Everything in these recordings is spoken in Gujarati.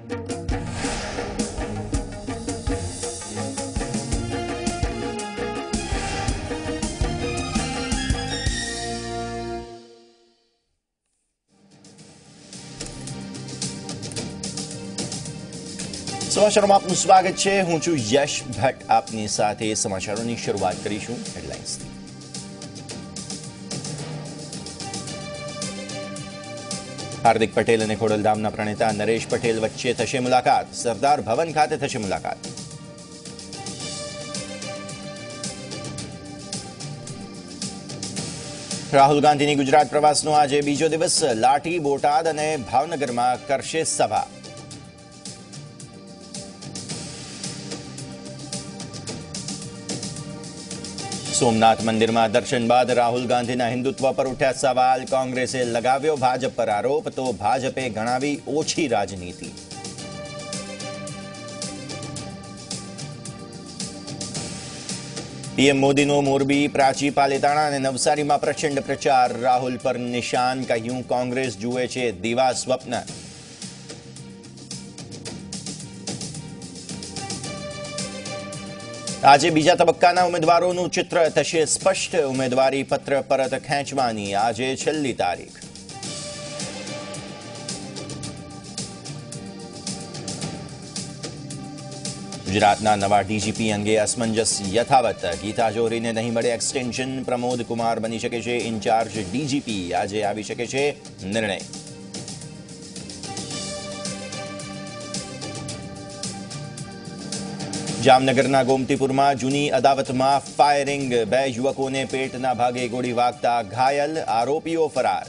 સમાચારોમાં આપનું સ્વાગત છે। હું છું યશ ભટ્ટ। આપની સાથે સમાચારોની શરૂઆત કરીશું હેડલાઇન્સથી। હાર્દિક પટેલ અને ખોડલધામના પ્રણેતા નરેશ પટેલ વચ્ચે થશે મુલાકાત। સરદાર ભવન ખાતે થશે મુલાકાત। રાહુલ ગાંધીની ગુજરાત પ્રવાસનો આજે બીજો દિવસ। લાઠી, બોટાદ અને ભાવનગરમાં કરશે સભા। સોમનાથ મંદિરમાં દર્શન બાદ રાહુલ ગાંધીના હિન્દુત્વ પર ઉઠ્યા સવાલ। કોંગ્રેસે લગાવ્યો ભાજપ પર આરોપ, તો ભાજપે ગણાવી ઓછી રાજનીતિ। પીએમ મોદીનો મોરબી, પ્રાચી, પાલીતાણા અને નવસારીમાં પ્રચંડ પ્રચાર। રાહુલ પર નિશાન, કહ્યું કોંગ્રેસ જુએ છે દીવા સ્વપ્ન। આજે બીજા તબક્કાના ઉમેદવારોનું ચિત્ર થશે સ્પષ્ટ। ઉમેદવારી પત્ર પરત ખેંચવાની આજે છેલ્લી તારીખ। ગુજરાતના નવા ડીજીપી અંગે અસમંજસ યથાવત। ગીતા જોહરીને નહીં મળે એક્સટેન્શન, પ્રમોદ કુમાર બની શકે છે ઇન્ચાર્જ ડીજીપી। આજે આવી શકે છે નિર્ણય। જામનગરના ગોમતીપુરમાં જૂની અદાવતમાં ફાયરિંગ। 2 યુવકોને પેટના ભાગે ગોળી વાગતા ઘાયલ, આરોપીઓ ફરાર।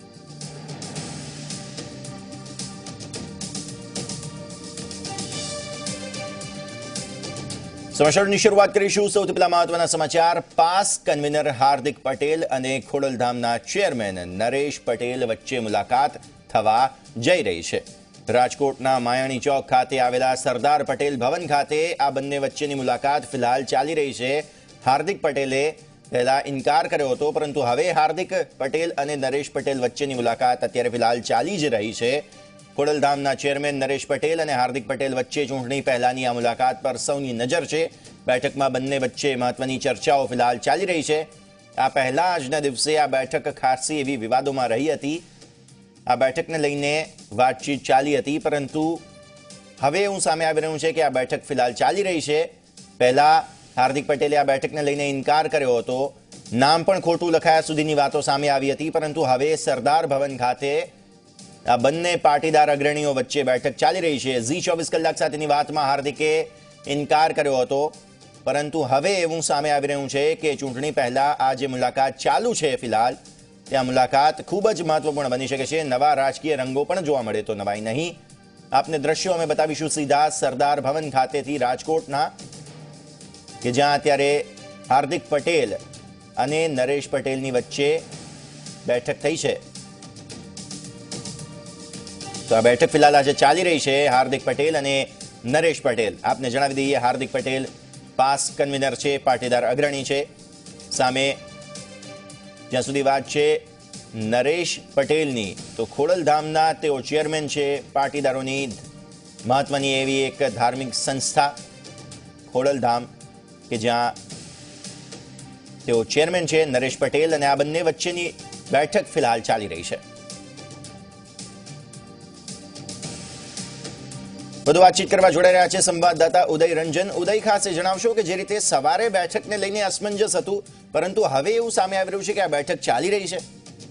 સમાચારોની શરૂઆત કરીશું। સૌથી પહેલા મહત્વના સમાચાર। પાસ કન્વીનર હાર્દિક પટેલ અને ખોડલધામના ચેરમેન નરેશ પટેલ વચ્ચે મુલાકાત થવા જઈ રહી છે। રાજકોટના માયાણી ચોક ખાતે આવેલા સરદાર પટેલ ભવન ખાતે આ બંને વચ્ચેની મુલાકાત ફિલહાલ ચાલી રહી છે। હાર્દિક પટેલે પહેલા ઇનકાર કર્યો હતો, પરંતુ હવે હાર્દિક પટેલ અને નરેશ પટેલ વચ્ચેની મુલાકાત અત્યારે ફિલહાલ ચાલી જ રહી છે। ખોડલધામના ચેરમેન નરેશ પટેલ અને હાર્દિક પટેલ વચ્ચે ચૂંટણી પહેલાની આ મુલાકાત પર સૌની નજર છે। બેઠકમાં બંને વચ્ચે મહત્વની ચર્ચાઓ ફિલહાલ ચાલી રહી છે। આ પહેલા આજના દિવસે આ બેઠક ખાસી એવી વિવાદોમાં રહી હતી। આ બેઠકને લઈને વાતચીત ચાલી હતી, પરંતુ હવે એવું સામે આવી રહ્યું છે કે આ બેઠક ફિલહાલ ચાલી રહી છે। પહેલા હાર્દિક પટેલે આ બેઠકને લઈને ઇનકાર કર્યો હતો, નામ પણ ખોટું લખાયા સુધીની વાતો સામે આવી હતી, પરંતુ હવે સરદાર ભવન ખાતે આ બંને પાટીદાર અગ્રણીઓ વચ્ચે બેઠક ચાલી રહી છે। ઝી 24 કલાક સાથેની વાતમાં હાર્દિકે ઇનકાર કર્યો હતો, પરંતુ હવે એવું સામે આવી રહ્યું છે કે ચૂંટણી પહેલા આ જે મુલાકાત ચાલુ છે ફિલહાલ, ત્યાં મુલાકાત ખૂબ જ મહત્વપૂર્ણ બની શકે છે। નવા રાજકીય રંગો પણ જોવા મળે તો નવાઈ નહીં। આપને દ્રશ્યો અમે બતાવીશું સીધા સરદાર ભવન ખાતેથી રાજકોટના, કે જ્યાં અત્યારે હાર્દિક પટેલ અને નરેશ પટેલની વચ્ચે બેઠક થઈ છે। તો આ બેઠક ફિલહાલ આજે ચાલી રહી છે। હાર્દિક પટેલ અને નરેશ પટેલ, આપને જણાવી દઈએ હાર્દિક પટેલ પાસ કન્વીનર છે, પાટીદાર અગ્રણી છે। સામે જ્યાં સુધી વાત છે નરેશ પટેલની, તો ખોડલધામના તેઓ ચેરમેન છે પાટીદારોની મહત્વની એવી એક ધાર્મિક સંસ્થા ખોડલધામ, કે જ્યાં તેઓ ચેરમેન છે નરેશ પટેલ, અને આ બંને વચ્ચેની બેઠક ફિલહાલ ચાલી રહી છે। વધુ વાતચીત કરવા જોડાઈ રહ્યા છે સંવાદદાતા ઉદય રંજન। ઉદય, ખાસ જણાવશો કે જે રીતે સવારે બેઠકને લઈને અસમંજસ હતું, પરંતુ હવે એવું સામે આવી રહ્યું છે કે આ બેઠક ચાલી રહી છે।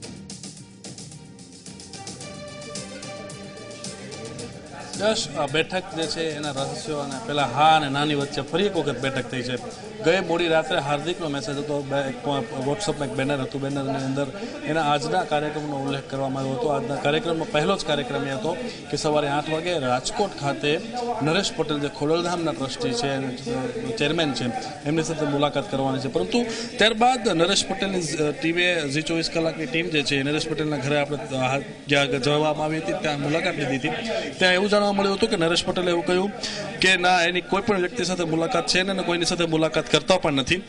આ બેઠક જે છે એના રહસ્યો અને પેલા હા અને નાની વચ્ચે ફરી એક વખત બેઠક થઈ છે। ગઈ મોડી રાત્રે હાર્દિકનો મેસેજ હતો, વોટ્સઅપમાં એક બેનર હતું, બેનરની અંદર એના આજના કાર્યક્રમનો ઉલ્લેખ કરવામાં આવ્યો હતો। આજના કાર્યક્રમનો પહેલો જ કાર્યક્રમ એ હતો કે સવારે 8 વાગે રાજકોટ ખાતે નરેશ પટેલ જે ખોડલધામના ટ્રસ્ટી છે, ચેરમેન છે, એમની સાથે મુલાકાત કરવાની છે। પરંતુ ત્યારબાદ નરેશ પટેલની ટીમે, ઝી 24 કલાકની ટીમ જે છે, નરેશ પટેલના ઘરે આપણે જ્યાં જવામાં આવી હતી ત્યાં મુલાકાત લીધી હતી। ત્યાં એવું જાણવા મળ્યું હતું કે નરેશ પટેલે એવું કહ્યું કે ના, એની કોઈ પણ વ્યક્તિ સાથે મુલાકાત છે ને કોઈની સાથે મુલાકાત કરતા પણ નથી।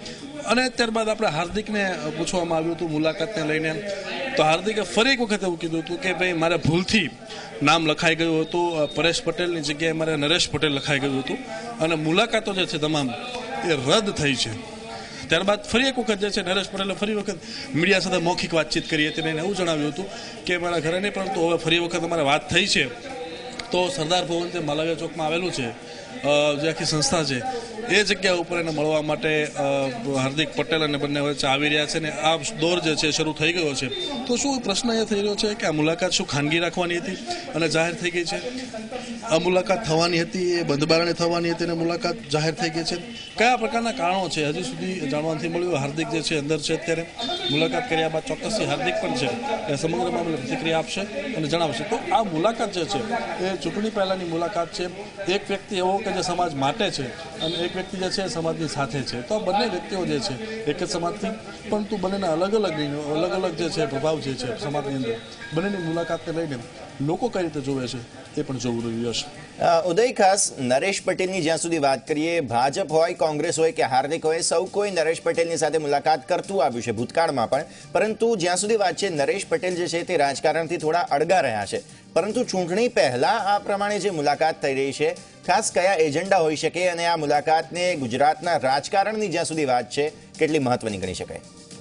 અને ત્યારબાદ આપણે હાર્દિકને પૂછવામાં આવ્યું હતું મુલાકાતને લઈને, તો હાર્દિકે ફરી એક વખત એવું કીધું હતું કે ભાઈ મારે ભૂલથી નામ લખાઈ ગયું હતું, પરેશ પટેલની જગ્યાએ મારે નરેશ પટેલ લખાઈ ગયું હતું અને મુલાકાતો જે છે તમામ એ રદ થઈ છે. ત્યારબાદ ફરી એક વખત જે છે નરેશ પટેલે ફરી વખત મીડિયા સાથે મૌખિક વાતચીત કરી હતી અને એને એવું જણાવ્યું હતું કે મારા ઘરે નહીં, પરંતુ હવે ફરી વખત અમારે વાત થઈ છે તો સરદાર ભવન જે માલવીયા ચોકમાં આવેલું છે, જે આખી સંસ્થા છે, એ જગ્યા ઉપર એને મળવા માટે હાર્દિક પટેલ અને બંને વચ્ચે આવી રહ્યા છે ને આ દોર જે છે શરૂ થઈ ગયો છે. તો શું પ્રશ્ન એ થઈ રહ્યો છે કે આ મુલાકાત શું ખાનગી રાખવાની હતી અને જાહેર થઈ ગઈ છે? આ મુલાકાત થવાની હતી એ બંધ બારણે થવાની હતી અને મુલાકાત જાહેર થઈ ગઈ છે? કયા પ્રકારના કારણો છે હજી સુધી જાણવા નથી મળ્યું. હાર્દિક જે છે અંદર છે અત્યારે, મુલાકાત કર્યા બાદ ચોક્કસથી હાર્દિક પણ છે એ સમગ્ર મામલે પ્રતિક્રિયા આપશે અને જણાવશે. તો આ મુલાકાત જે છે એ ચૂંટણી પહેલાંની મુલાકાત છે. એક વ્યક્તિ એવો કે જે સમાજ માટે છે અને એક વ્યક્તિ જે છે સમાજની સાથે છે. તો આ બંને વ્યક્તિઓ જે છે એક જ સમાજથી, પરંતુ બંનેના અલગ અલગ જે છે પ્રભાવ જે છે સમાજની અંદર, બંનેની મુલાકાતને લઈને લોકો કઈ રીતે જોવે છે એ પણ જોવું રહ્યું હશે. ઉદય, ખાસ નરેશ પટેલની જ્યાં સુધી વાત કરીએ, ભાજપ હોય, કોંગ્રેસ હોય કે હાર્દિક હોય, સૌ કોઈ નરેશ પટેલની સાથે મુલાકાત કરતું આવ્યું છે ભૂતકાળમાં પણ, પરંતુ જ્યાં સુધી વાત છે નરેશ પટેલ જે છે તે રાજકારણથી થોડા અળગા રહ્યા છે. પરંતુ ચૂંટણી પહેલા આ પ્રમાણે જે મુલાકાત થઈ રહી છે, ખાસ કયા એજન્ડા હોઈ શકે અને આ મુલાકાતને ગુજરાતના રાજકારણની જ્યાં સુધી વાત છે કેટલી મહત્વની ગણી શકાય?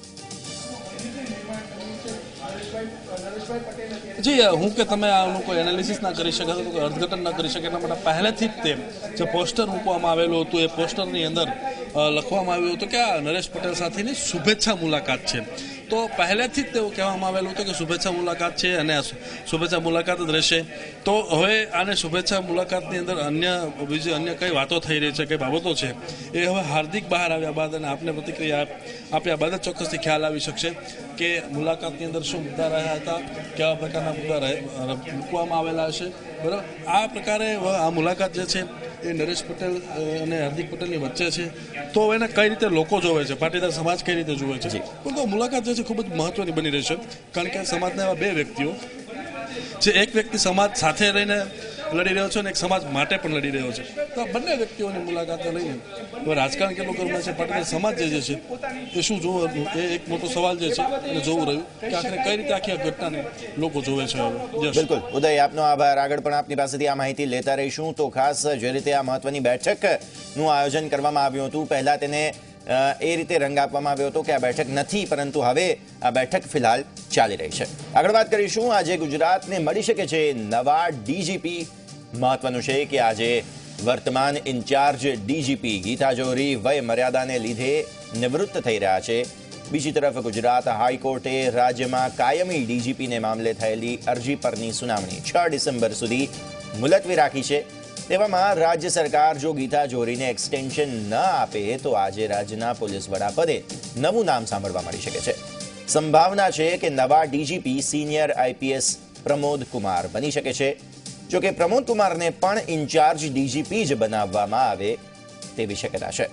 જી, હું કે તમે આનું કોઈ એનાલિસિસ ના કરી શકે, કોઈ અર્થઘટન ના કરી શકે, એના માટે પહેલેથી જ તે જે પોસ્ટર મૂકવામાં આવેલું હતું એ પોસ્ટરની અંદર લખવામાં આવ્યું હતું કે આ નરેશ પટેલ સાથેની શુભેચ્છા મુલાકાત છે. તો પહેલેથી જ તેવું કહેવામાં આવેલું હતું કે શુભેચ્છા મુલાકાત છે અને આ શુભેચ્છા મુલાકાત જ રહેશે. તો હવે આને શુભેચ્છા મુલાકાતની અંદર બીજી અન્ય કઈ વાતો થઈ રહી છે, કઈ બાબતો છે, એ હવે હાર્દિક બહાર આવ્યા બાદ અને આપને પ્રતિક્રિયા આપ્યા બાદ જ ચોક્કસથી ખ્યાલ આવી શકશે કે મુલાકાતની અંદર શું મુદ્દા રહ્યા હતા, કેવા પ્રકારના મુદ્દા મૂકવામાં આવેલા હશે. બરાબર, આ પ્રકારે આ મુલાકાત જે છે એ નરેશ પટેલ અને હાર્દિક પટેલની વચ્ચે છે. તો એને કઈ રીતે લોકો જોવે છે, પાટીદાર સમાજ કઈ રીતે જોવે છે, પરંતુ આ મુલાકાત જે છે ખૂબ જ મહત્વની બની રહેશે. કારણ કે સમાજના એવા બે વ્યક્તિઓ, જે એક વ્યક્તિ સમાજ સાથે રહીને લડી રહ્યો છે અને એક સમાજ માટે પણ લડી રહ્યો છે, તો આ બંને વ્યક્તિઓની મુલાકાતને લઈને હવે રાજકારણ કેટલું કરવું છે, પાટીદાર સમાજ જે છે એ શું જોવું, એ એક મોટો સવાલ જે છે એને જોવું રહ્યું કે આખરે કઈ રીતે આખી આ ઘટનાને લોકો જોવે છે. બિલકુલ ઉદય, આપનો આભાર. આગળ પણ આપની પાસેથી આ માહિતી લેતા રહીશું. તો ખાસ જે રીતે આ મહત્વની બેઠકનું આયોજન કરવામાં આવ્યું હતું, પહેલા તેને એ રીતે રંગ આપવામાં આવ્યો હતો કે આ બેઠક નથી, પરંતુ હવે આ બેઠક ફિલહાલ ચાલી રહી છે. આગળ વાત કરીશું. આજે ગુજરાતને મળી શકે છે નવા ડીજીપી. મહત્વનું છે કે આજે વર્તમાન ઇન્ચાર્જ ડીજીપી ગીતા જોહરી વય મર્યાદાને લીધે નિવૃત્ત થઈ રહ્યા છે. બીજી તરફ ગુજરાત હાઈકોર્ટે રાજ્યમાં કાયમી ડીજીપીને મામલે થયેલી અરજી પરની સુનાવણી 6 ડિસેમ્બર સુધી મુલતવી રાખી છે. તેવામાં રાજ્ય સરકાર જો ગીતા જોહરીને એક્સટેન્શન ન આપે તો આજે રાજ્યના પોલીસ વડા પદે નવું નામ સાંભળવા મળી શકે છે. સંભાવના છે કે નવા DGP senior IPS Pramod Kumar બની શકે છે. જોકે પ્રમોદ કુમારને પણ ઇન્ચાર્જ ડીજીપી જ બનાવવામાં આવે તેવી શક્યતા છે.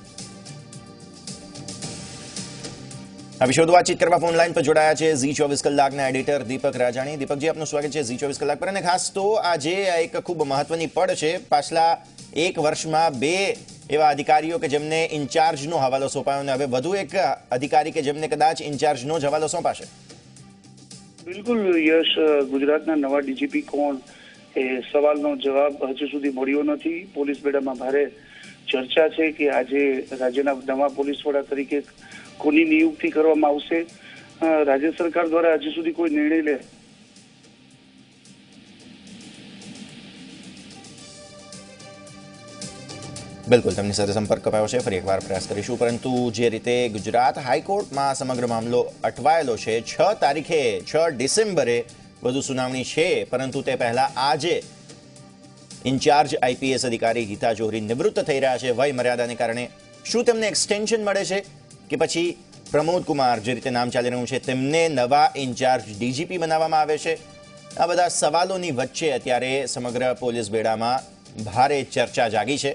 આ વિશે વધુ વાતચીત કરવા ફોન લાઈન પર જોડાયા છે ઝી24 કલાકના એડિટર દીપક રાજાણી. દીપકજી, આપનું સ્વાગત છે ઝી24 કલાક પર. અને ખાસ તો આજે એક ખૂબ મહત્વની પડ છે. પાછલા એક વર્ષમાં 2 એવા અધિકારીઓ કે જેમને ઇન્ચાર્જનો હવાલો સોંપાયો અને હવે વધુ એક અધિકારી કે જેમને કદાચ ઇન્ચાર્જનો જ હવાલો સોંપાશે. બિલકુલ યશ, ગુજરાતના નવા ડીજીપી કોણ એ સવાલનો જવાબ હજુ સુધી મળ્યો નથી. પોલીસ બેડામાં ભારે ચર્ચા છે કે આજે રાજ્યના નવા પોલીસ વડા તરીકે કોની નિયુક્તિ કરવામાં આવશે. રાજ્ય સરકાર દ્વારા હજુ સુધી કોઈ નિર્ણય લે બિલકુલ તેમની સાથે સંપર્ક કપાયો છે, ફરી એકવાર પ્રયાસ કરીશું. પરંતુ જે રીતે ગુજરાત હાઈકોર્ટમાં સમગ્ર મામલો અટવાયેલો છે, 6 તારીખે 6 ડિસેમ્બરે વધુ સુનાવણી છે, પરંતુ તે પહેલા આજે ઇન્ચાર્જ આઈપીએસ અધિકારી ગીતા જોહરી નિવૃત્ત થઈ રહ્યા છે વય મર્યાદાને કારણે. શું તેમને એક્સટેન્શન મળે છે કે પછી પ્રમોદ કુમાર જે રીતે નામ ચાલી રહ્યું છે તેમને નવા ઇન્ચાર્જ ડીજીપી બનાવવામાં આવે છે? આ બધા સવાલોની વચ્ચે અત્યારે સમગ્ર પોલીસ બેડામાં ભારે ચર્ચા જાગી છે.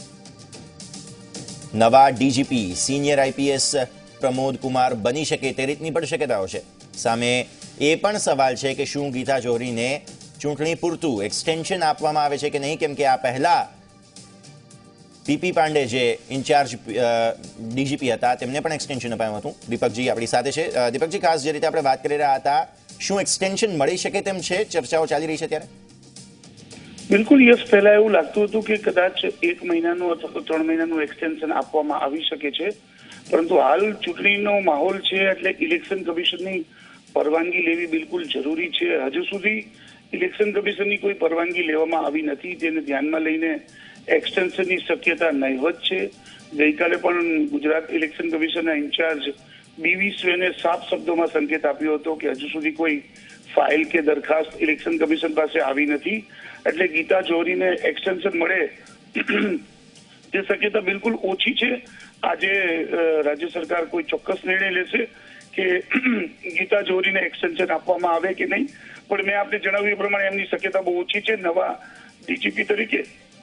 નવા DGP senior IPS Pramod Kumar બની શકે તે રીતની પણ શક્યતાઓ છે. સામે એ પણ સવાલ છે કે શું ગીતા જોહરીને ચૂંટણી પૂરતું એક્સટેન્શન આપવામાં આવે છે કે નહીં, કેમ કે આ પહેલા પીપી પાંડે જે ઇન્ચાર્જ ડીજીપી હતા તેમને પણ એક્સટેન્શન અપાયું હતું. દીપકજી આપણી સાથે છે. દીપકજી, ખાસ જે રીતે આપણે વાત કરી રહ્યા હતા, શું એક્સટેન્શન મળી શકે તેમ છે? ચર્ચાઓ ચાલી રહી છે ત્યારે. બિલકુલ યસ, પહેલા એવું લાગતું હતું કે કદાચ 1 મહિનાનું અથવા તો 3 મહિનાનું એક્સટેન્શન આપવામાં આવી શકે છે, પરંતુ હાલ ચૂંટણીનો માહોલ છે એટલે ઇલેક્શન કમિશનની પરવાનગી લેવી બિલકુલ જરૂરી છે. હજુ સુધી ઇલેક્શન કમિશનની કોઈ પરવાનગી લેવામાં આવી નથી, તેને ધ્યાનમાં લઈને એક્સટેન્શનની શક્યતા નહીવત છે. ગઈકાલે પણ ગુજરાત ઇલેક્શન કમિશનના ઇન્ચાર્જ બીવી સ્વેને સાફ શબ્દોમાં સંકેત આપ્યો હતો કે હજુ સુધી કોઈ ફાઇલ કે દરખાસ્ત ઇલેક્શન કમિશન પાસે આવી નથી, એટલે ગીતા જોહરીને એક્સટેન્શન મળે તે શક્યતા બિલકુલ ઓછી છે. આજે રાજ્ય સરકાર કોઈ ચોક્કસ નિર્ણય લેશે કે ગીતા જોહરીને એક્સટેન્શન આપવામાં આવે કે નહીં, પણ મેં આપને જણાવ્યું એ પ્રમાણે એમની શક્યતા બહુ ઓછી છે. નવા ડીજીપી તરીકે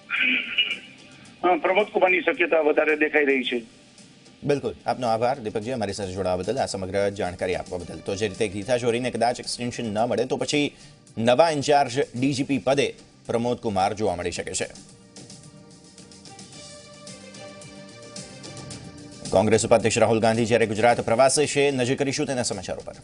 પ્રમોદ કુમારની શક્યતા વધારે દેખાઈ રહી છે. બિલકુલ, આપનો આભાર દીપકજી, અમારી સાથે જોડાવા બદલ, આ સમગ્ર જાણકારી આપવા બદલ. તો જે રીતે ગીતા જોહરીને કદાચ એક્સટેન્શન ન મળે તો પછી નવા ઇન્ચાર્જ ડીજીપી પદે પ્રમોદ કુમાર જોવા મળી શકે છે. કોંગ્રેસ ઉપાધ્યક્ષ રાહુલ ગાંધી જ્યારે ગુજરાત પ્રવાસે છે, નજર કરીશું તેના સમાચારો પર.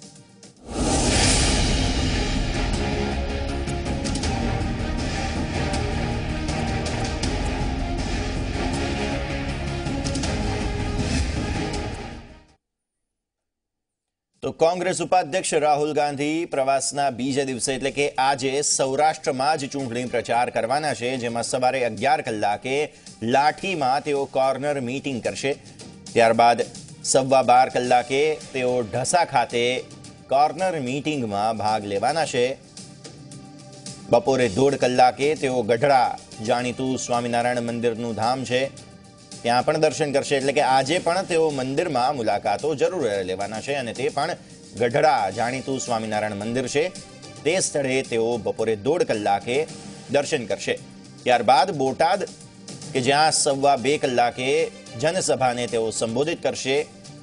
તો કોંગ્રેસ ઉપાધ્યક્ષ રાહુલ ગાંધી પ્રવાસના બીજા દિવસે એટલે કે આજે સૌરાષ્ટ્રમાં જ ચૂંટણી પ્રચાર કરવાના છે, જેમાં સવારે 11 કલાકે લાઠીમાં તેઓ કોર્નર મીટિંગ કરશે. ત્યારબાદ 12:15 કલાકે તેઓ ઢસા ખાતે કોર્નર મીટિંગમાં ભાગ લેવાના છે. બપોરે 1:30 કલાકે તેઓ ગઢડા, જાણીતું સ્વામિનારાયણ મંદિરનું ધામ છે, ત્યાં પણ દર્શન કરશે. એટલે કે આજે પણ તેઓ મંદિરમાં મુલાકાતો જરૂર લેવાના છે અને તે પણ ગઢડા, જાણીતું સ્વામિનારાયણ મંદિર છે, તે સ્થળે તેઓ બપોરે 1:30 કલાકે દર્શન કરશે. ત્યારબાદ બોટાદ કે જ્યાં 2:15 કલાકે જનસભાને તેઓ સંબોધિત કરશે.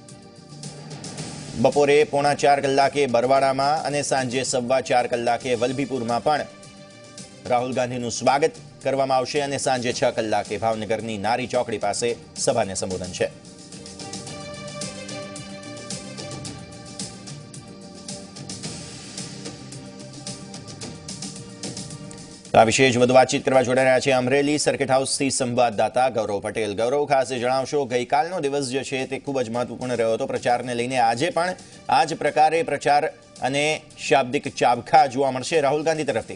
બપોરે 3:45 કલાકે બરવાડામાં અને સાંજે 4:15 કલાકે વલભીપુરમાં પણ રાહુલ ગાંધીનું સ્વાગત કરવામાં આવશે અને સાંજે 6 કલાકે ભાવનગરની નારી ચોકડી પાસે સભાને સંબોધન છે. આ વિશે જ વધુ વાતચીત કરવા જોડાઈ રહ્યા છે અમરેલી સર્કિટ હાઉસથી સંવાદદાતા ગૌરવ પટેલ. ગૌરવ, ખાસ જણાવશો, ગઈકાલનો દિવસ જે છે તે ખૂબ જ મહત્વપૂર્ણ રહ્યો હતો પ્રચારને લઈને. આજે પણ આ જ પ્રકારે પ્રચાર અને શાબ્દિક ચાબખા જોવા મળશે રાહુલ ગાંધી તરફથી.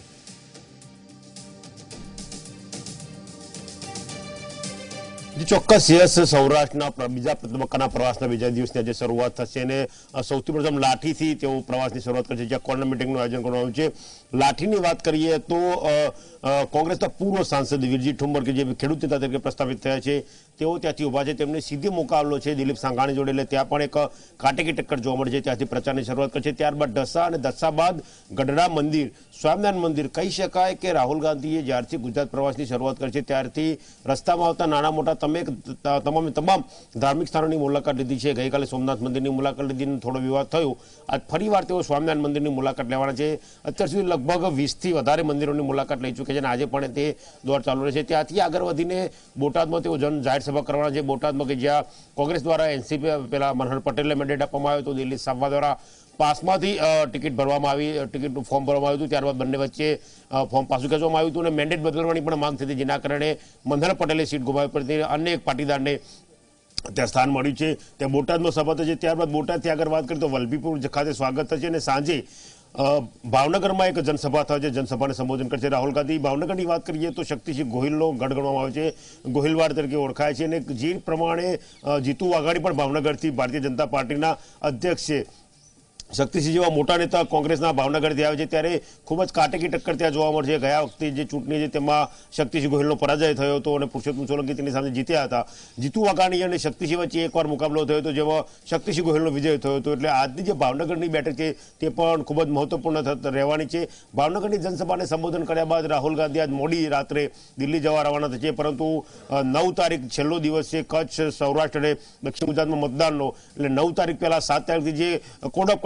ચોક્કસ યસ, સૌરાષ્ટ્રના બીજા તબક્કાના પ્રવાસના બીજા દિવસની આજે શરૂઆત થશે અને સૌથી પ્રથમ લાઠીથી તેઓ પ્રવાસની શરૂઆત કરશે, જ્યાં કોર્નર મિટિંગનું આયોજન કરવામાં આવ્યું છે. લાઠીની વાત કરીએ તો કોંગ્રેસના પૂર્વ સાંસદ વીરજી ઠુમ્મર કે જે ખેડૂત નેતા તરીકે પ્રસ્થાપિત થયા છે, તેઓ ત્યાંથી ઉભા છે. તેમને સીધો મુકાબલો છે દિલીપ સાંઘાણી જોડે, એટલે ત્યાં પણ એક કાટેકી ટક્કર જોવા મળે છે. ત્યાંથી પ્રચારની શરૂઆત કરશે. ત્યારબાદ ઢસા અને ઢસા બાદ ગઢડા મંદિર, સ્વામિનારાયણ મંદિર. કહી શકાય કે રાહુલ ગાંધીએ જ્યારથી ગુજરાત પ્રવાસની શરૂઆત કરી છે ત્યારથી રસ્તામાં આવતા નાના મોટા તમામ ધાર્મિક સ્થાનોની મુલાકાત લીધી છે. ગઈકાલે સોમનાથ મંદિરની મુલાકાત લીધી, થોડો વિવાદ થયો. આજ ફરીવાર તેઓ સ્વામિનારાયણ મંદિરની મુલાકાત લેવાના છે. અત્યાર સુધી લગભગ 20થી વધારે મંદિરોની મુલાકાત લઈ ચૂક્યા છે અને આજે પણ તે દોર ચાલુ રહેશે. ત્યાંથી આગળ વધીને બોટાદમાં તેઓ જાહેર સભા કરવાના છે. બોટાદમાં કે જ્યાં કોંગ્રેસ દ્વારા એનસીપી પેલા મનહર પટેલને મેન્ડેટ આપવામાં આવ્યો હતો, દિલ્હી સાંસદ દ્વારા પાસમાંથી ટિકિટ ભરવામાં આવી, ટિકિટનું ફોર્મ ભરવામાં આવ્યું હતું. ત્યારબાદ બંને વચ્ચે ફોર્મ પાછું ખેંચવામાં આવ્યું હતું અને મેન્ડેટ બદલવાની પણ માંગ થઈ હતી, જેના કારણે મનહર પટેલે સીટ ગુમાવી પડી. અન્ય એક પાટીદારને ત્યાં સ્થાન મળ્યું છે. ત્યાં બોટાદમાં સભા થશે. ત્યારબાદ બોટાદથી આગળ વાત કરીએ તો વલભીપુર ખાતે સ્વાગત થશે અને સાંજે ભાવનગરમાં એક જનસભા થશે, જનસભાને સંબોધન કરશે રાહુલ ગાંધી. ભાવનગરની વાત કરીએ તો શક્તિસિંહ ગોહિલનો ગઢ ગણવામાં આવે છે, ગોહિલવાડ તરીકે ઓળખાય છે અને જે પ્રમાણે જીતુ વાઘાણી પણ ભાવનગરથી ભારતીય જનતા પાર્ટીના અધ્યક્ષ છે. શક્તિસિંહ જેવા મોટા નેતા કોંગ્રેસના ભાવનગરથી આવે છે ત્યારે ખૂબ જ કાટેકી ટક્કર ત્યાં જોવા મળશે. ગયા વખતે જે ચૂંટણી છે તેમાં શક્તિસિંહ ગોહિલનો પરાજય થયો હતો અને પુરુષોત્તમ સોલંકી તેની સામે જીત્યા હતા. જીતુ વાઘાણી અને શક્તિસિંહ વચ્ચે એકવાર મુકાબલો થયો હતો, જેમાં શક્તિસિંહ ગોહિલનો વિજય થયો હતો. એટલે આજની જે ભાવનગરની બેઠક છે તે પણ ખૂબ જ મહત્વપૂર્ણ રહેવાની છે. ભાવનગરની જનસભાને સંબોધન કર્યા બાદ રાહુલ ગાંધી આજ મોડી રાત્રે દિલ્હી જવા રવાના થશે, પરંતુ 9 તારીખ છેલ્લો દિવસ છે કચ્છ, સૌરાષ્ટ્ર અને દક્ષિણ ગુજરાતમાં મતદાનનો. એટલે 9 તારીખ પહેલા 7 તારીખથી જે કોડ ઓફ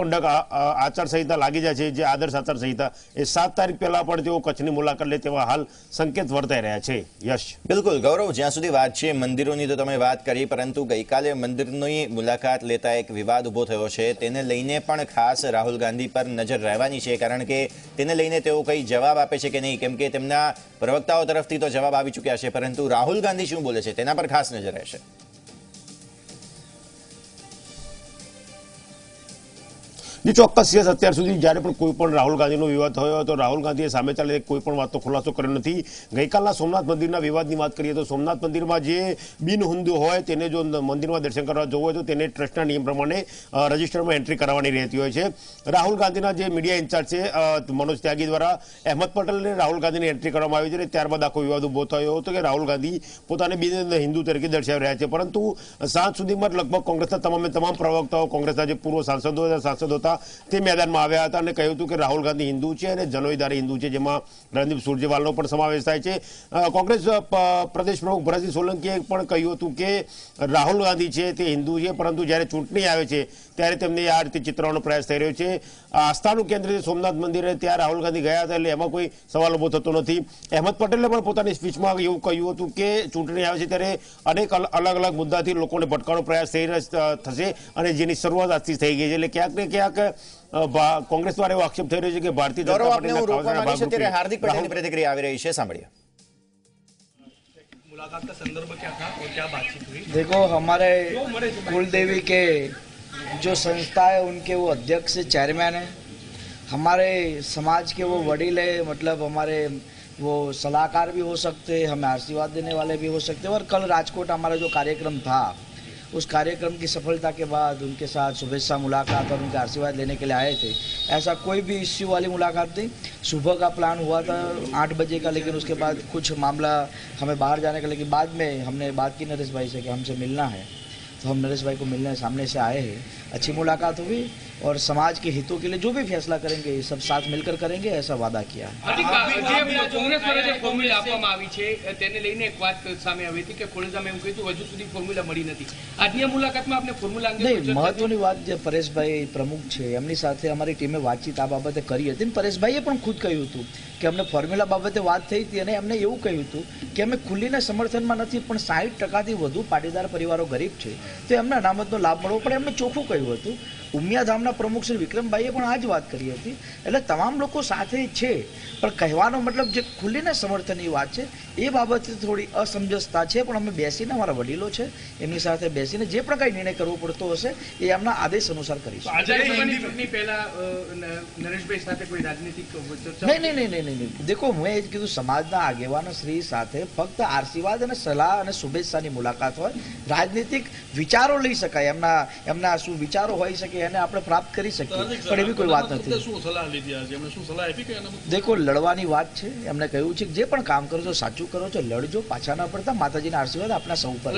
કોન્ડક્ટ આચારસંહિતા લાગી જાય છે, જે આદર્શ આચારસંહિતા, એ 7 તારીખ પહેલા પણ તેઓ કચ્છની મુલાકાત લે તેવા હાલ સંકેત વર્તાઈ રહ્યા છે. યશ. બિલકુલ ગૌરવ, જ્યાં સુધી વાત છે મંદિરોની તો તમે વાત કરી, પરંતુ ગઈકાલે મંદિરની મુલાકાત લેતા એક વિવાદ ઉભો થયો છે. તેને લઈને પણ ખાસ રાહુલ ગાંધી પર નજર રહેવાની છે, કારણ કે તેને લઈને તેઓ કંઈ જવાબ આપે છે કે નહીં, કેમ કે તેમના પ્રવક્તાઓ તરફથી તો જવાબ આવી ચૂક્યા છે, પરંતુ રાહુલ ગાંધી શું બોલે છે તેના પર ખાસ નજર રહેશે. ચોક્કસ યસ, અત્યાર સુધી જ્યારે પણ કોઈ પણ રાહુલ ગાંધીનો વિવાદ થયો હતો, રાહુલ ગાંધીએ સામે ચાલે કોઈ પણ વાતનો ખુલાસો કર્યો નથી. ગઈકાલના સોમનાથ મંદિરના વિવાદની વાત કરીએ તો સોમનાથ મંદિરમાં જે બિન હિન્દુ હોય તેને જો મંદિરમાં દર્શન કરવા જવું હોય તો તેને ટ્રસ્ટના નિયમ પ્રમાણે રજિસ્ટરમાં એન્ટ્રી કરાવવાની રહેતી હોય છે. રાહુલ ગાંધીના જે મીડિયા ઇન્ચાર્જ છે મનોજ ત્યાગી દ્વારા અહેમદ પટેલને રાહુલ ગાંધીની એન્ટ્રી કરવામાં આવી છે, અને ત્યારબાદ આખો વિવાદ ઉભો થયો હતો કે રાહુલ ગાંધી પોતાને બિન હિન્દુ તરીકે દર્શાવી રહ્યા છે. પરંતુ સાંજ સુધીમાં લગભગ કોંગ્રેસના તમામ પ્રવક્તાઓ, કોંગ્રેસના જે પૂર્વ સાંસદો હતા તે મેદાનમાં આવ્યા હતા અને કહ્યું હતું કે રાહુલ ગાંધી હિન્દુ છે અને જનોઈદારી હિન્દુ છે, જેમાં રણદીપ સુરજેવાલાનો પણ સમાવેશ થાય છે. કોંગ્રેસ પ્રદેશ પ્રમુખ ભરતસિંહ સોલંકીએ પણ કહ્યું હતું કે રાહુલ ગાંધી છે તે હિન્દુ છે, પરંતુ જ્યારે ચૂંટણી આવે છે ત્યારે તેમને આ રીતે ચિતરવાનો પ્રયાસ થઈ રહ્યો છે. આસ્થાનું કેન્દ્ર છે સોમનાથ મંદિરે, ત્યાં રાહુલ ગાંધી ગયા હતા, એટલે એમાં કોઈ સવાલ ઉભો થતો નથી. અહેમદ પટેલે પણ પોતાની સ્પીચમાં એવું કહ્યું હતું કે ચૂંટણી આવે છે ત્યારે અનેક અલગ અલગ મુદ્દાથી લોકોને ભટકાવાનો પ્રયાસ થશે, અને જેની શરૂઆત આજથી થઈ ગઈ છે. એટલે ક્યાંક ને ક્યાંક કોંગ્રેસ દ્વારા એવો આક્ષેપ થઈ રહ્યો છે કે ભારતીય જનતા પાર્ટીના હાર્દિક પટેલની પ્રતિક્રિયા આવી રહી છે, સાંભળીએ. मुलाकात का संदर्भ क्या था और क्या बातचीत हुई? देखो, हमारे कुलदेवी के जो संस्था है उनके वो अध्यक्ष चेयरमैन है, हमारे समाज के वो वडील है, मतलब हमारे वो सलाहकार भी हो सकते हैं, हमें आशीर्वाद देने वाले भी हो सकते हैं. और कल राजकोट हमारा जो कार्यक्रम था, उस कार्यक्रम की सफलता के बाद उनके साथ शुभेच्छा मुलाकात और उनके आशीर्वाद लेने के लिए आए थे. ऐसा कोई भी इश्यू वाली मुलाकात नहीं. सुबह का प्लान हुआ था 8 बजे का, लेकिन उसके बाद कुछ मामला हमें बाहर जाने का, लेकिन बाद में हमने बात की नरेश भाई से कि हमसे मिलना है, तो हम नरेश भाई को मिलने सामने से आए हैं. अच्छी मुलाकात हुई और समाज के हितों के लिए जो भी फैसला करेंगे ये सब साथ मिलकर करेंगे, ऐसा वादा किया है. કોંગ્રેસ દ્વારા જે ફોર્મ્યુલા આપવામાં આવી છે તેને લઈને એક વાત સામે આવી હતી કે ખોડલધામે એવું કહ્યું હજુ સુધી ફોર્મ્યુલા મળી નથી. આજની મુલાકાતમાં આપણે ફોર્મ્યુલા અંગે નહીં, મહત્વની વાત જે પરેશભાઈ પ્રમુખ છે એમની સાથે અમારી ટીમે વાતચીત આ બાબતે કરી હતી. પરેશભાઈએ પણ ખુદ કહ્યું હતું કે અમને ફોર્મ્યુલા બાબતે વાત થઈ હતી, અને એમને એવું કહ્યું હતું કે અમે ખુલ્લીને સમર્થનમાં નથી, પણ 60%થી વધુ પાટીદાર પરિવારો ગરીબ છે તો એમને અનામતનો લાભ મળવો પડે, એમને ચોખ્ખું કહ્યું હતું. ઉમિયાધામના પ્રમુખ શ્રી વિક્રમભાઈએ પણ આ જ વાત કરી હતી. એટલે તમામ લોકો સાથે છે, પણ કહેવાનો મતલબ જે ખુલ્લીને સમર્થનની વાત છે એ બાબતે થોડી અસમંજસતા છે. પણ અમે બેસીને, અમારા વડીલો છે એમની સાથે બેસીને જે પણ કાંઈ નિર્ણય કરવો પડતો હશે એ એમના આદેશ અનુસાર કરીશું. નરેશભાઈ સાથે કોઈ રાજનીતિક નહીં. દેખો, હું એ જ કીધું, સમાજના આગેવાનો શ્રી સાથે ફક્ત આશીર્વાદ અને સલાહ અને શુભેચ્છાની મુલાકાત હોય. રાજનીતિક વિચારો લઈ શકાય, એમના શું વિચારો હોઈ શકે એને આપણે પ્રાપ્ત કરી શકીએ, પણ એવી કોઈ વાત નથી. દેખો, લડવાની વાત છે. એમને કહ્યું છે કે જે પણ કામ કરો છો સાચું કરો છો, લડજો, પાછા ના પડતા. માતાજીના આશીર્વાદ આપણા સૌ પર.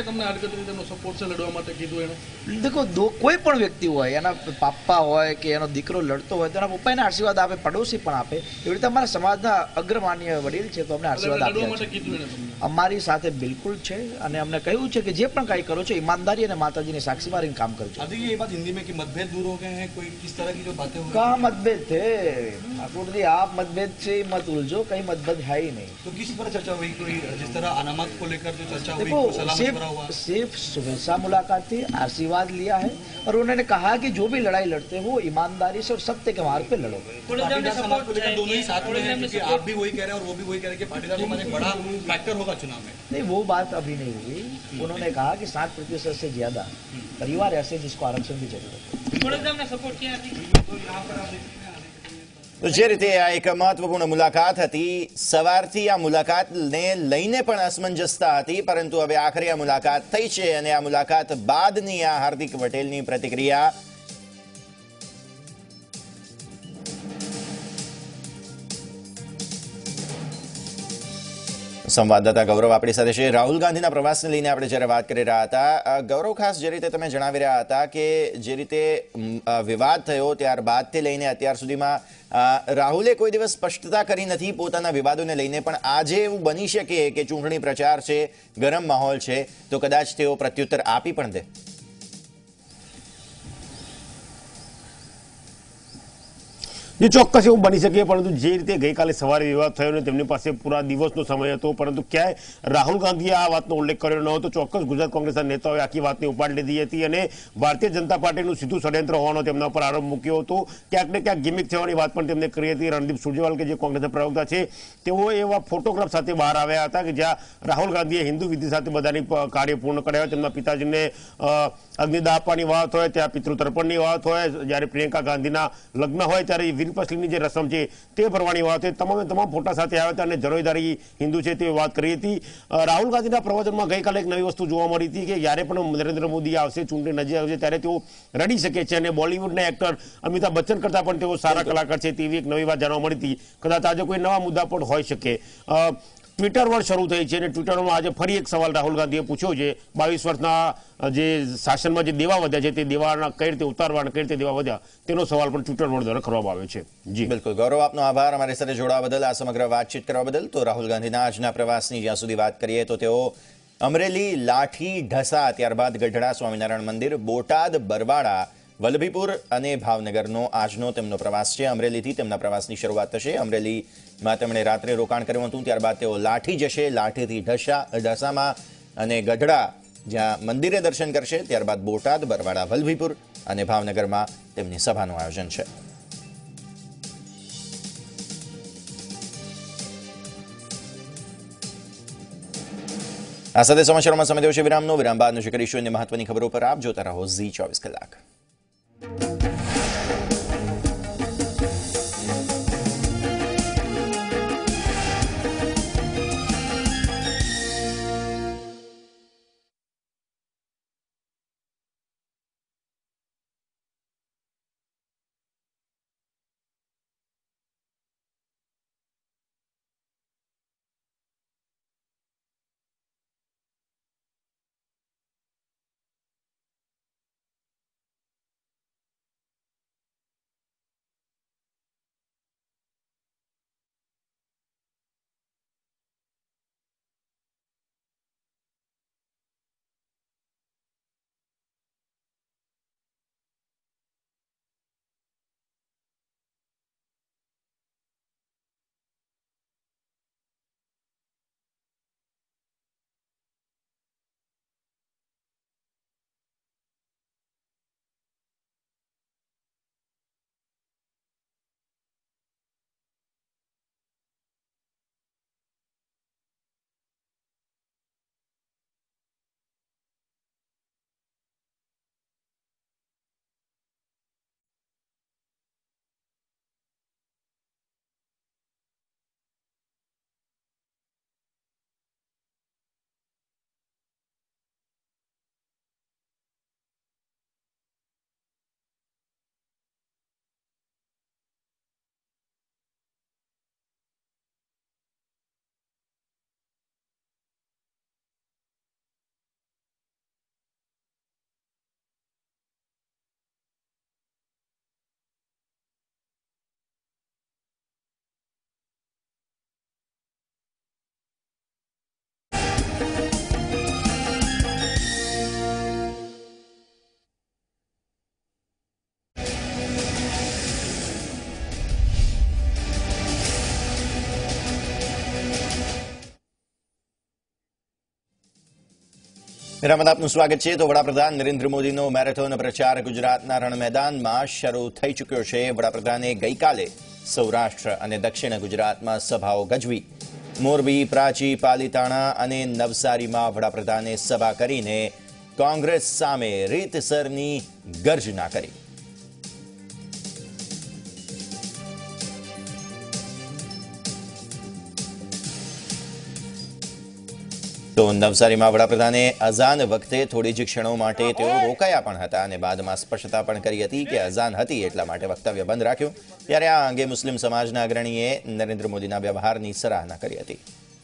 દેખો, કોઈ પણ વ્યક્તિ હોય, એના પાપ્પા હોય કે એનો દીકરો લડતો હોય તો એના પપ્પા એને આશીર્વાદ આપે, પડોશી પણ આપે. એવી રીતે અમારા સમાજના અગ્રમાન્ય વડીલ છે તો અમને આશીર્વાદ આપ્યા છે. અમારી સાથે બિલકુલ છે, અને અમને કહ્યું છે કે જે પણ કાંઈ કરો છો ईमानदारी અને માતાજીની સાક્ષી મારીને કામ કરજો. ये बात हिंदी में कि मतभेद दूर हो गए हैं, कोई किस तरह की जो बातें हो कहाँ मतभेद थे ठाकुर जी, आप मतभेद से मत उलझो, कहीं मतभेद है ही नहीं. तो किस पर चर्चा हुई? कोई जिस तरह अनामत को लेकर जो चर्चा हुई, देखो, सलाह मशवरा हुआ? सिर्फ शुभेच्छा मुलाकात थी, आशीर्वाद लिया है, और उन्होंने कहा कि जो भी लड़ाई लड़ते हो ईमानदारी से और सत्य के मार्ग पे लड़ो. पाटीदार समाज को लेकर दोनों ही साथ में हैं, क्योंकि आप भी वही कह रहे हैं और वो भी वही कह रहे हैं कि पाटीदार समाज एक बड़ा फैक्टर होगा चुनाव में. नहीं, वो बात अभी नहीं हुई. उन्होंने कहा कि 60% से ज्यादा परिवार ऐसे जिसको आरक्षण की जरूरत है. તો જે રીતે આ એક મહત્વપૂર્ણ મુલાકાત હતી, સવારથી આ મુલાકાતને લઈને પણ અસમંજસતા હતી, પરંતુ હવે આખરે આ મુલાકાત થઈ છે અને આ મુલાકાત બાદની આ હાર્દિક પટેલની પ્રતિક્રિયા. સંવાદદાતા ગૌરવ આપણી સાથે છે. રાહુલ ગાંધીના પ્રવાસને લઈને આપણે જ્યારે વાત કરી રહ્યા હતા, ગૌરવ, ખાસ જે રીતે તમે જણાવી રહ્યા હતા કે જે રીતે વિવાદ થયો ત્યારબાદથી લઈને અત્યાર સુધીમાં રાહુલે કોઈ દિવસ સ્પષ્ટતા કરી નથી પોતાના વિવાદોને લઈને, પણ આજે એવું બની શકે કે ચૂંટણી પ્રચાર છે, ગરમ માહોલ છે, તો કદાચ તેઓ પ્રત્યુત્તર આપી પણ દે. જે ચોક્કસ એવું બની શકે, પરંતુ જે રીતે ગઈકાલે સવારે વિવાદ થયો ને તેમની પાસે પૂરા દિવસનો સમય હતો, પરંતુ ક્યાંય રાહુલ ગાંધીએ આ વાતનો ઉલ્લેખ કર્યો ન હતો. ચોક્કસ ગુજરાત કોંગ્રેસના નેતાઓએ આખી વાતને ઉપાડી લીધી હતી અને ભારતીય જનતા પાર્ટીનું સીધું ષડયંત્ર હોવાનો તેમના પર આરોપ મૂક્યો હતો. ક્યાંક ને ક્યાંક ગિમિક થવાની વાત પણ તેમને કરી હતી. રણદીપ સુરજેવાલા કે જે કોંગ્રેસના પ્રવક્તા છે, તેઓ એવા ફોટોગ્રાફ સાથે બહાર આવ્યા હતા કે જ્યાં રાહુલ ગાંધીએ હિન્દુ વિધિ સાથે બધાની કાર્ય પૂર્ણ કર્યા. તેમના પિતાજીને અગ્નિદાહ આપવાની વાત હોય, ત્યાં પિતૃતર્પણની વાત હોય, જ્યારે પ્રિયંકા ગાંધીના લગ્ન હોય ત્યારે વીરપસલીની જે રસમ છે તે ભરવાની વાત હોય, તમામ ફોટા સાથે આવ્યા હતા અને જરોઈદારી હિન્દુ છે તે વાત કરી હતી. રાહુલ ગાંધીના પ્રવચનમાં ગઈકાલે એક નવી વસ્તુ જોવા મળી હતી કે જ્યારે પણ નરેન્દ્ર મોદી આવશે, ચૂંટણી નજીક આવશે, ત્યારે તેઓ રડી શકે છે અને બોલિવૂડના એક્ટર અમિતાભ બચ્ચન કરતા પણ તેઓ સારા કલાકાર છે તેવી એક નવી વાત જાણવા મળી હતી. કદાચ આજે કોઈ નવા મુદ્દા પણ હોઈ શકે. ટ્વિટર વોર શરૂ થઈ છે અને ટ્વિટરમાં આજે ફરી એક સવાલ રાહુલ ગાંધીએ પૂછ્યો છે. 22 વર્ષના જે શાસનમાં જે દેવા વધ્યા છે તે દેવાના કઈ રીતે ઉતારવા અને કઈ રીતે દેવા વધ્યા તેનો સવાલ પણ ટ્વિટર વોર દ્વારા કરવામાં આવ્યો છે. જી બિલકુલ ગૌરવ, આપનો આભાર અમારી સાથે જોડાવા બદલ, આ સમગ્ર વાતચીત કરવા બદલ. તો રાહુલ ગાંધીના આજના પ્રવાસની જ્યાં સુધી વાત કરીએ તો તેઓ અમરેલી, લાઠી, ઢસા, ત્યારબાદ ગઢડા સ્વામિનારાયણ મંદિર, બોટાદ, બરવાડા, વલ્લભીપુર અને ભાવનગરનો આજનો તેમનો પ્રવાસ છે. અમરેલીથી તેમના પ્રવાસની શરૂઆત થશે. અમરેલીમાં તેમણે રાત્રે રોકાણ કર્યું હતું, ત્યારબાદ તેઓ લાઠી જશે, લાઠીથી ઢસામાં અને ગઢડા જ્યાં મંદિરે દર્શન કરશે, ત્યારબાદ બોટાદ, બરવાડા, વલ્લભીપુર અને ભાવનગરમાં તેમની સભાનું આયોજન છે. આ સાથે સમાચારોમાં સમય થયો છે વિરામનો. વિરામ બાદ નજર કરીશું અન્ય મહત્વની ખબરો પર. આપ જોતા રહો Zee 24 કલાક. વિરામ બાદ આપનું સ્વાગત છે. તો વડાપ્રધાન નરેન્દ્ર મોદીનો મેરેથોન પ્રચાર ગુજરાતના રણ મેદાનમાં શરૂ થઈ ચૂક્યો છે. વડાપ્રધાને ગઈકાલે સૌરાષ્ટ્ર અને દક્ષિણ ગુજરાતમાં સભાઓ ગજવી. મોરબી, પ્રાચી, પાલીતાણા અને નવસારીમાં વડાપ્રધાને સભા કરીને કોંગ્રેસ સામે રીતસરની ગર્જના કરી. તો નવસારીમાં વડાપ્રધાને અઝાન વખતે થોડી જ ક્ષણો માટે તેઓ રોકાયા પણ હતા અને બાદમાં સ્પષ્ટતા પણ કરી હતી કે અઝાન હતી એટલા માટે વક્તવ્ય બંધ રાખ્યું. ત્યારે આ અંગે મુસ્લિમ સમાજના અગ્રણીએ નરેન્દ્ર મોદીના વ્યવહારની સરાહના કરી હતી.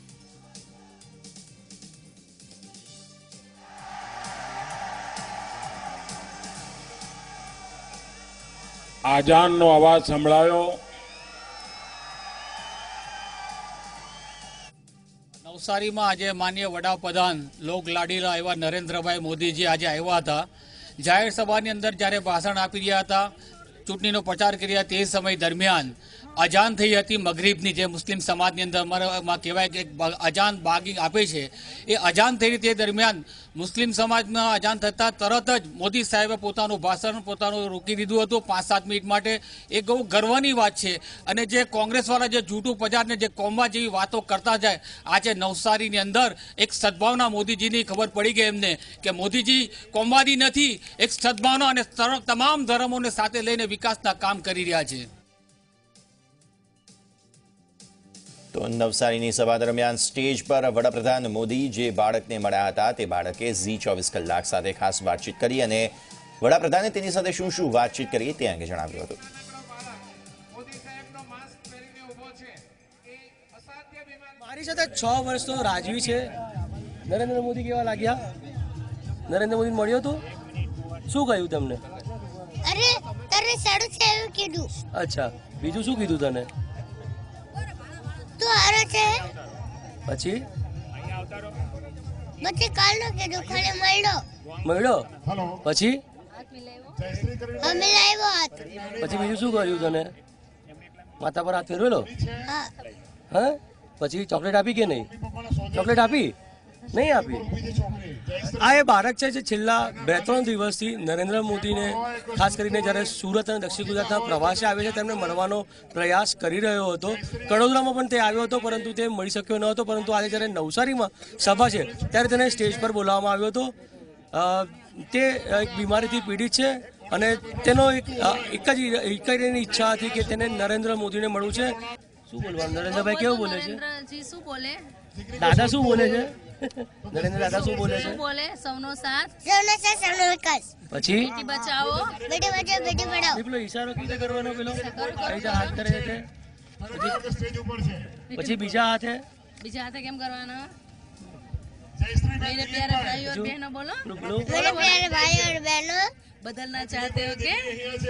આઝાનનો અવાજ સંભળાયો. નવસારીમાં આજે માનનીય વડાપ્રધાન લોક લાડીલા એવા નરેન્દ્રભાઈ મોદીજી આજે આવ્યા હતા. જાહેર સભાની અંદર જ્યારે ભાષણ આપી રહ્યા હતા, ચૂંટણીનો પ્રચાર કર્યા તે સમય દરમિયાન અજાન થઈ હતી મગરીબની, જે મુસ્લિમ સમાજની અંદર અમારામાં કહેવાય કે અજાન બાગી આપે છે, એ અજાન થઈ તે દરમિયાન મુસ્લિમ સમાજમાં અજાન થતાં તરત જ મોદી સાહેબે પોતાનું ભાષણ રોકી દીધું હતું 5-7 મિનિટ માટે. એ બહુ ગર્વની વાત છે. અને જે કોંગ્રેસવાળા જે જૂઠું પ્રચારને જે કોમવા જેવી વાતો કરતા જાય, આજે નવસારીની અંદર એક સદભાવના મોદીજીની ખબર પડી ગઈ એમને કે મોદીજી કોમવાદી નથી, એક સદભાવના અને તમામ ધર્મોને સાથે લઈને વિકાસના કામ કરી રહ્યા છે. તો નવસારીની સભા દરમિયાન સ્ટેજ પર વડાપ્રધાન મોદી જે બાળકને મળ્યા હતા તે બાળકે ઝી 24 કલાક સાથે ખાસ વાતચીત કરી અને વડાપ્રધાને તેની સાથે શું શું વાતચીત કરી તે અંગે જણાવ્યું હતું. મારી સાથે 6 વર્ષનો રાજવી છે. નરેન્દ્ર મોદી કેવા લાગ્યા? નરેન્દ્ર મોદી મળ્યો તો શું કહ્યું તમને? અરે તારે સારું છે એવું કીધું. અચ્છા, બીજું શું કીધું તને? તો હારો છે. પછી કાલનો કીધું, ખાલી મળ્યો પછી અમે લાવ્યો હાથ. પછી બીજું શું કર્યું તને? માથા પર હાથ ફેરવેલો? હા. પછી ચોકલેટ આપી કે નહીં? ચોકલેટ આપી? નહીં આપી. આ એ બાળક છે જે છેલ્લા 2-3 દિવસથી નરેન્દ્ર મોદીને ખાસ કરીને જ્યારે સુરત અને દક્ષિણ ગુજરાતના પ્રવાસે આવે છે તેમને મળવાનો પ્રયાસ કરી રહ્યો હતો. કડોદરામાં પણ તે આવ્યો હતો પરંતુ તે મળી શક્યો ન હતો. પરંતુ આજે જ્યારે નવસારીમાં સભા છે ત્યારે તેને સ્ટેજ પર બોલાવવામાં આવ્યો હતો. તે એક બીમારીથી પીડિત છે અને તેનો એક જ ઈચ્છા હતી કે તેને નરેન્દ્ર મોદીને મળવું છે. શું બોલવાનું? નરેન્દ્રભાઈ કેવું બોલે છે? શું બોલે? દાદા શું બોલે છે? નરેન્દ્ર દાદા શું બોલે છે? સૌનો સાથ, સૌનો વિકાસ. પછી બેટી બચાવો, બેટી બચાવો બેટી પઢાઓ. પેલો ઈશારો કેવી રીતે કરવાનો? પેલો કઈ હાથ કરે છે? પછી બીજા હાથે કેમ કરવાના? मेरे प्यारे भाइयों और बहनों बोलो, मेरे प्यारे भाइयों और बहनों, बदलना चाहते हो कि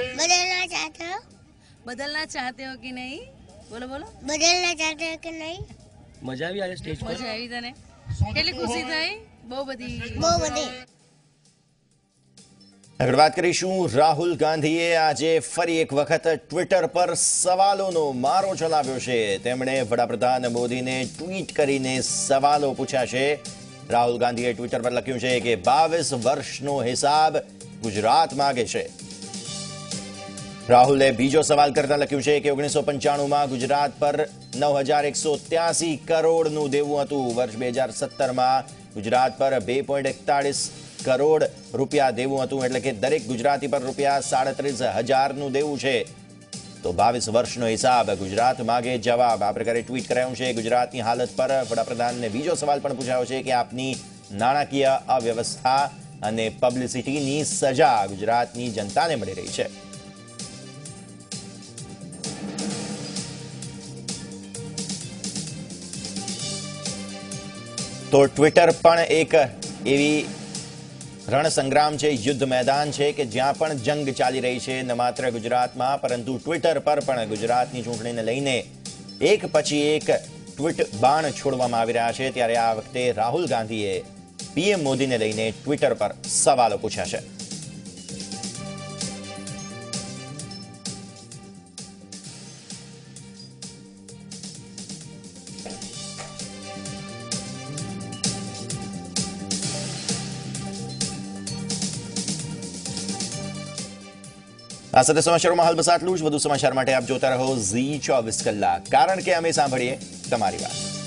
बदलना चाहते हो कि नहीं? बोलो बदलना चाहते हो कि नहीं? મજા આવી આજે સ્ટેજ પર? મજા આવી તને? કેટલી ખુશી થઈ? બહુ બધી. આગળ વાત કરીશું. રાહુલ ગાંધીએ આજે ફરી એક વખત ટ્વિટર પર સવાલોનો મારો ચલાવ્યો છે. તેમણે વડાપ્રધાન મોદીને ટ્વીટ કરીને સવાલો પૂછ્યા છે. રાહુલ ગાંધીએ ટ્વિટર પર લખ્યું છે કે 22 વર્ષનો હિસાબ ગુજરાત માંગે છે. રાહુલે બીજો સવાલ કરતા લખ્યું છે કે 1995માં ગુજરાત પર 9183 કરોડનું દેવું હતું. વર્ષ 2017માં ગુજરાત પર 2.41 કરોડ રૂપિયા દેવું હતું. એટલે કે દરેક ગુજરાતી પર રૂપિયા 37,000નું દેવું છે. તો 22 વર્ષનો હિસાબ ગુજરાત માગે જવાબ. આ પ્રકારે ટ્વીટ કરાયું છે. ગુજરાતની હાલત પર વડાપ્રધાનને બીજો સવાલ પણ પૂછાયો છે કે આપની નાણાકીય અવ્યવસ્થા અને પબ્લિસિટીની સજા ગુજરાતની જનતાને મળી રહી છે. તો ટ્વિટર પણ એક એવી રણસંગ્રામ છે, યુદ્ધ મેદાન છે કે જ્યાં પણ જંગ ચાલી રહી છે, ન માત્ર ગુજરાતમાં પરંતુ ટ્વિટર પર પણ ગુજરાતની ચૂંટણીને લઈને એક પછી એક ટ્વીટ બાણ છોડવામાં આવી રહ્યા છે. ત્યારે આ વખતે રાહુલ ગાંધીએ પીએમ મોદીને લઈને ટ્વિટર પર સવાલો પૂછ્યા છે. આ સાથે સમાચારોમાં હાલ બસ આટલું જ. વધુ સમાચાર માટે આપ જોતા રહો ઝી 24 કલાક, કારણ કે અમે સાંભળીએ તમારી વાત.